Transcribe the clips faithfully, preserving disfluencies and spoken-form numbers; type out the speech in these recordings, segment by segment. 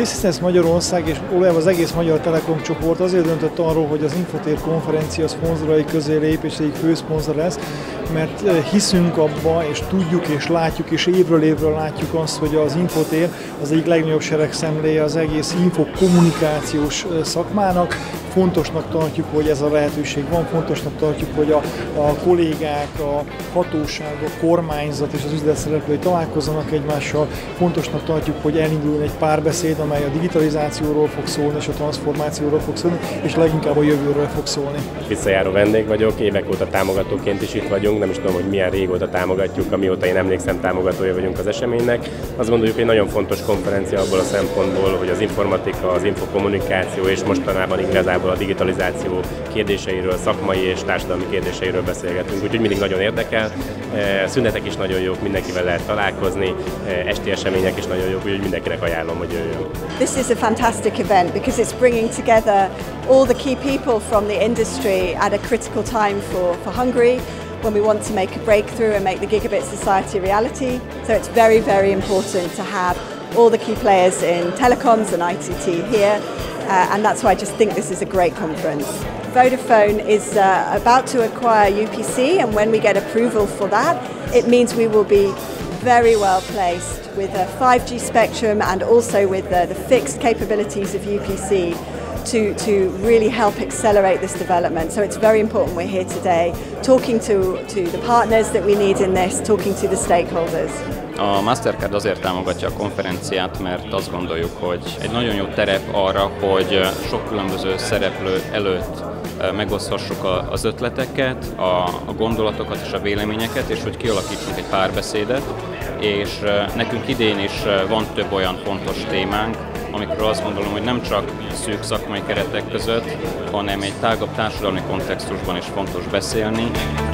T-Systems Magyarország és valójában az egész Magyar Telekom csoport azért döntött arról, hogy az Infotér konferencia szponzorai közé lép, és egyik főszponzor lesz, mert hiszünk abba, és tudjuk, és látjuk, és évről évről látjuk azt, hogy az Infotér az egyik legnagyobb seregszemléje az egész infokommunikációs szakmának. Fontosnak tartjuk, hogy ez a lehetőség van, fontosnak tartjuk, hogy a, a kollégák, a hatóság, a kormányzat és az üzletszereplői találkozzanak egymással. Fontosnak tartjuk, hogy elinduljon egy párbeszéd, amely a digitalizációról fog szólni, és a transformációról fog szólni, és leginkább a jövőről fog szólni. Visszajáró vendég vagyok, évek óta támogatóként is itt vagyunk, nem is tudom, hogy milyen régóta támogatjuk, amióta én emlékszem, támogatója vagyunk az eseménynek. Azt gondoljuk, hogy egy nagyon fontos konferencia abból a szempontból, hogy az informatika, az infokommunikáció és mostanában igazából a digitalizáció kérdéseiről, szakmai és társadalmi kérdéseiről beszélgetünk, úgyhogy mindig nagyon érdekel. Szünetek is nagyon jók, mindenkivel lehet találkozni, esti események is nagyon jók, úgyhogy mindenkinek ajánlom, hogy jöjjön. This is a fantastic event because it's bringing together all the key people from the industry at a critical time for, for Hungary, when we want to make a breakthrough and make the Gigabit Society a reality. So it's very, very important to have all the key players in telecoms and I C T here. Uh, and that's why I just think this is a great conference. Vodafone is uh, about to acquire U P C, and when we get approval for that, it means we will be very well placed with a five G spectrum and also with the, the fixed capabilities of U P C to, to really help accelerate this development. So it's very important we're here today, talking to, to the partners that we need in this, talking to the stakeholders. A Mastercard azért támogatja a konferenciát, mert azt gondoljuk, hogy egy nagyon jó terep arra, hogy sok különböző szereplő előtt megoszthassuk az ötleteket, a gondolatokat és a véleményeket, és hogy kialakítsunk egy párbeszédet. És nekünk idén is van több olyan fontos témánk, amikről azt gondolom, hogy nem csak szűk szakmai keretek között, hanem egy tágabb társadalmi kontextusban is fontos beszélni.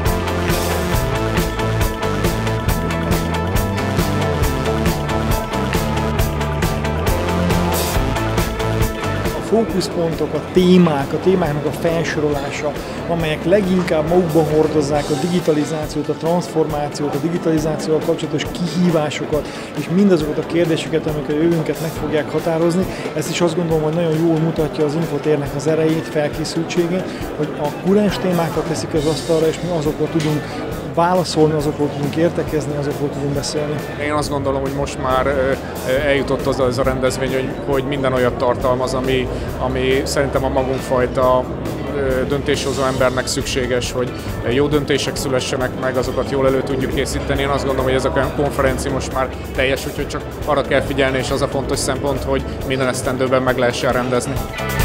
Fókuszpontok, a témák, a témáknak a felsorolása, amelyek leginkább magukban hordozzák a digitalizációt, a transformációt, a digitalizációval kapcsolatos kihívásokat, és mindazokat a kérdéseket, amik a jövőnket meg fogják határozni. Ezt is azt gondolom, hogy nagyon jól mutatja az Infotérnek az erejét, felkészültségét, hogy a kurens témákat teszik az asztalra, és mi azokról tudunk válaszolni, azokról tudunk értekezni, azokról tudunk beszélni. Én azt gondolom, hogy most már eljutott az, az a rendezvény, hogy, hogy minden olyat tartalmaz, ami, ami szerintem a magunkfajta döntéshozó embernek szükséges, hogy jó döntések szülessenek meg, azokat jól elő tudjuk készíteni. Én azt gondolom, hogy ez a konferencia most már teljes, úgyhogy csak arra kell figyelni, és az a fontos szempont, hogy minden esztendőben meg lehessen rendezni.